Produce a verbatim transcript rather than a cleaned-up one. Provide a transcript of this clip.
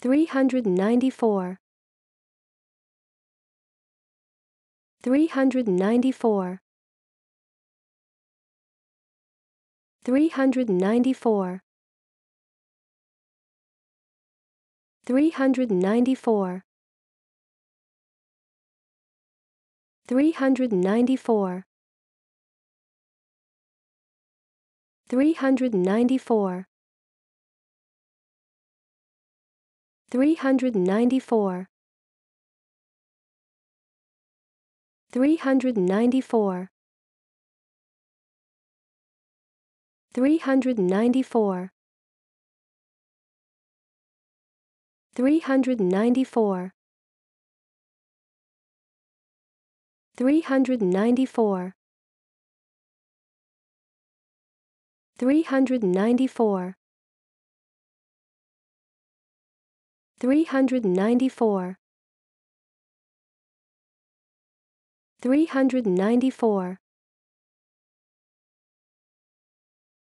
three hundred ninety-four, three hundred ninety-four, three hundred ninety-four, three hundred ninety-four, three hundred ninety-four, three hundred ninety-four, three hundred ninety-four, three hundred ninety-four, three hundred ninety-four, three hundred ninety-four, three hundred ninety-four, three hundred ninety-four, three hundred ninety-four, three hundred ninety-four,